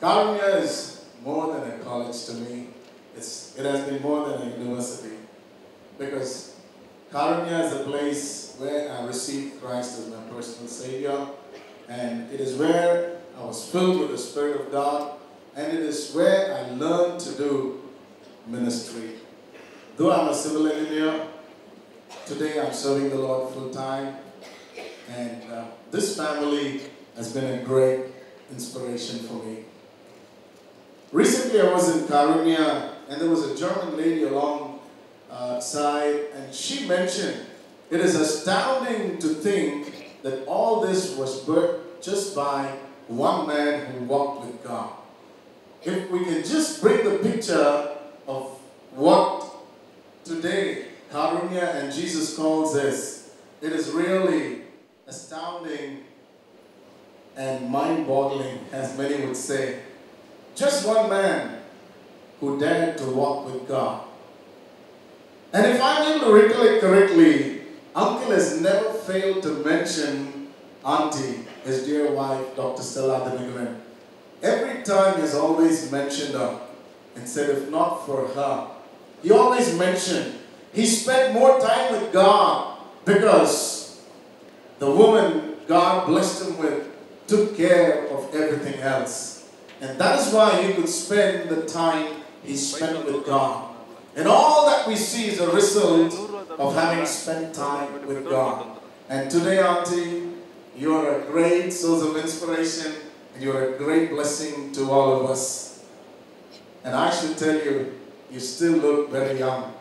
Karunya is more than a college to me. It has been more than a university. Because Karunya is a place where I received Christ as my personal Savior. And it is where I was filled with the Spirit of God. And it is where I learned to do ministry. Though I'm a civil engineer, today I'm serving the Lord full time. And this family has been a great inspiration for me. Recently I was in Karunya and there was a German lady alongside and she mentioned, it is astounding to think that all this was birthed just by one man who walked with God. If we can just bring the picture of what today Karunya and Jesus calls us, it is really astounding and mind-boggling, as many would say. Just one man who dared to walk with God. And if I'm able to recollect correctly, Uncle has never failed to mention Auntie, his dear wife, Dr. Stella Dhinakaran. Every time he has always mentioned her and said, if not for her, he always mentioned he spent more time with God because the woman God blessed him with took care of everything else. And that is why he could spend the time he spent with God. And all that we see is a result of having spent time with God. And today, Auntie, you are a great source of inspiration and you are a great blessing to all of us. And I should tell you, you still look very young.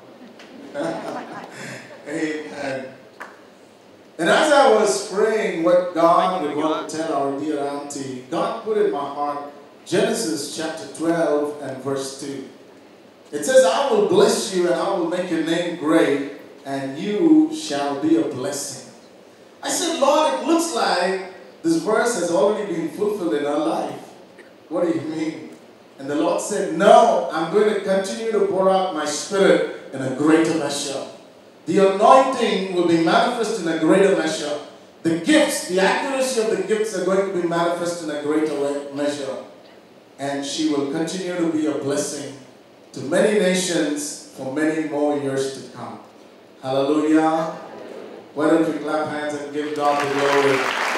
Amen. And as I was praying what God would want to tell our dear Auntie, God put in my heart Genesis chapter 12 and verse 2. It says, I will bless you and I will make your name great and you shall be a blessing. I said, Lord, it looks like this verse has already been fulfilled in our life. What do you mean? And the Lord said, no, I'm going to continue to pour out my Spirit in a greater measure. The anointing will be manifest in a greater measure. The gifts, the accuracy of the gifts are going to be manifest in a greater measure. And she will continue to be a blessing to many nations for many more years to come. Hallelujah. Why don't we clap hands and give God the glory.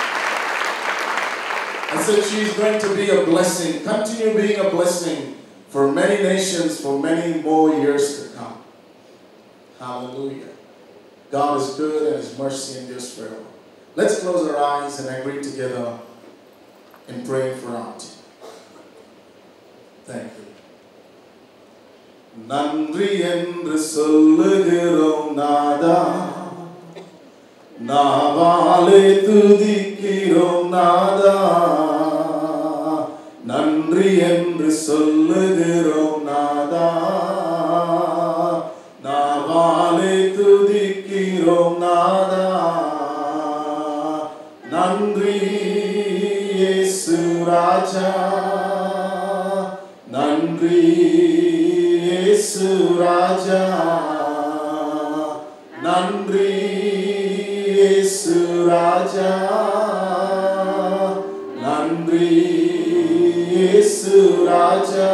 I said she's going to be a blessing, continue being a blessing for many nations for many more years to come. Hallelujah. God is good and His mercy endures forever. Let's close our eyes and agree together in praying for Auntie. Thank you. நன்றி என்று சொல்லுகிறோம் நாதா, நாவாலே துதிக்கிறோம் நாதா. நன்றி என்று சொல்லுகிறோம் நாதா, நாவாலே துதிக்கிறோம் நாதா. நன்றி இயேசு ராஜா, நன்றி இயேசு ராஜா, நன்றி இயேசு ராஜா, நன்றி இயேசு ராஜா.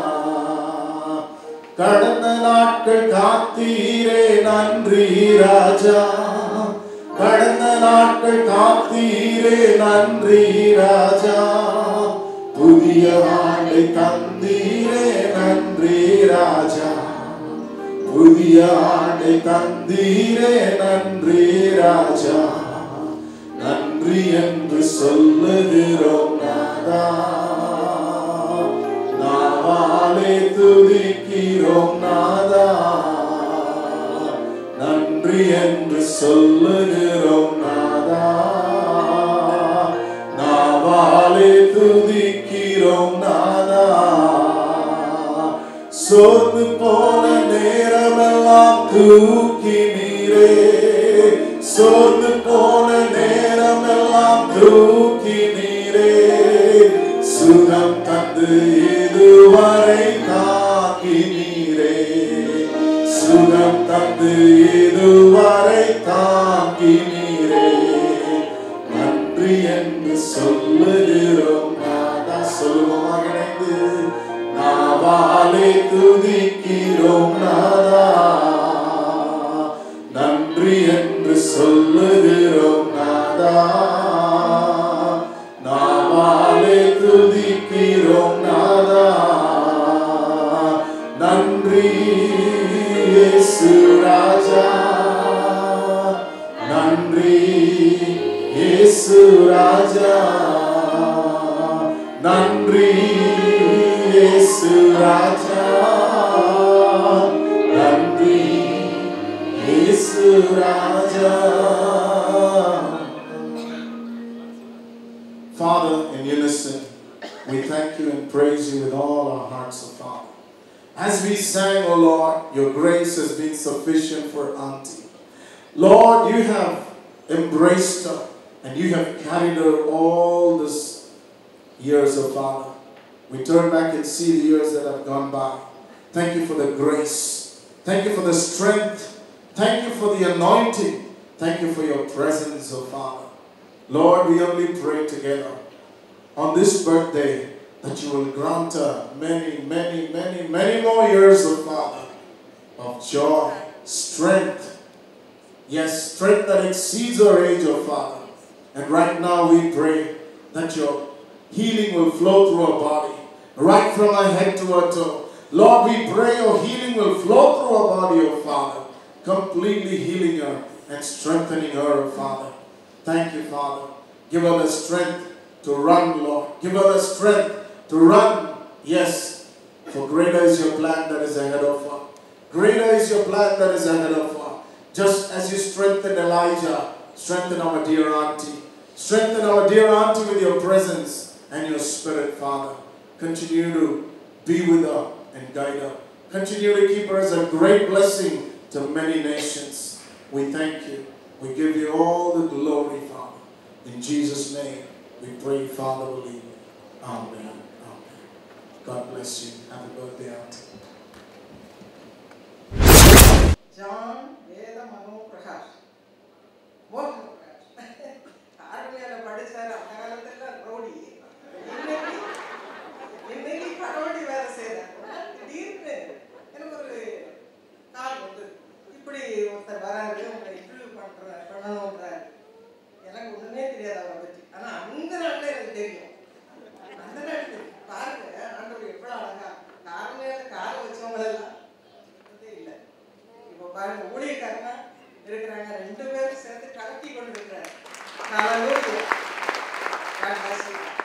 கடந்த நாட்கள் காத்தீரே நன்றி ராஜா, கடந்த நாட்கள் காத்தீரே நன்றி ராஜா. புதிய ஆண்டை தந்தீரே நன்றி ராஜா, புதிய ஆண்டை தந்தீரே நன்றி ராஜா. நன்றி என்று சொல்லுகிறோம் நாதா, நாவாலே துதிக்கிறோம் நாதா. நன்றி என்று சொல்லுகிறோம் நாதா, நாவாலே துதிக்கிறோம் நாதா. சோர்ந்து போன நேரமெல்லாம் தூக்கி நீரே, சோர்ந்து போன நேரமெல்லாம் தூக்கி நீரே. சுகம் தந்து இதுவரை தாக்கி நீரே, சுகம் தந்து இதுவரை தாக்கி நீரே. நன்றி என்று சொல்லுகிறோம் நாதா. சொல்லுவோம் மகனே, இணைந்து நாவாலே துதிக்கிறோம் நாதா, நன்றி என்று சொல்லுகிறோம் நாதா, நாவாலே துதிக்கிறோம் நாதா, நன்றி இயேசு ராஜா, நன்றி இயேசு ராஜா, நன்றி இயேசு ராஜா, நன்றி இயேசு ராஜா. Father, in unison, we thank you and praise you with all our hearts, O Father. As we sang, O Lord, your grace has been sufficient for Auntie. Lord, you have embraced her and you have carried her all this years, O Father. We turn back and see the years that have gone by. Thank you for the grace. Thank you for the strength. Thank you for the anointing. Thank you for your presence, O Father. Lord, we only pray together on this birthday that you will grant her many, many, many, many more years, O Father, of joy, strength. Yes, strength that exceeds her age, O Father. And right now we pray that your healing will flow through her body, right from her head to her toe. Lord, we pray your healing will flow through her body, O Father, completely healing her and strengthening her, O Father. Thank you, Father. Give her the strength to run, Lord. Give her the strength to run. Yes, for greater is your plan that is ahead of her. Greater is your plan that is ahead of her. Just as you strengthened Elijah, strengthen our dear auntie. Strengthen our dear auntie with your presence and your spirit, Father. Continue to be with her and guide her. Continue to keep her as a great blessing to many nations. We thank you. We give you all the glory, Father. In Jesus' name, we pray, Father, believe. Amen. Amen. God bless you. Happy birthday, auntie. John Mohana Prakash. Mohana Prakash. Armiyala padisara annagalthella rodi. Inneki parodi vera sera. Thidirnu enakku oru call vandu. Ippadi orthar vararu unga interview பண்ணனும்ன்றாரு. எனக்கு ஒண்ணுமே தெரியாது அவரை பத்தி. ஆனா அந்த நாள்ல எனக்கு தெரியும். அந்த நாள்ல பாருங்க ஆண்டவர் எவ்வளவு அழகா காரணேல கால வச்சவங்க எல்லாம் இல்ல. இப்போ பாருங்க ஊழியக்காரங்க இருக்கிறாங்க, ரெண்டு பேரும் சேர்த்து கலக்கி கொண்டு இருக்கிறாங்க. ஹalleluya. God bless you.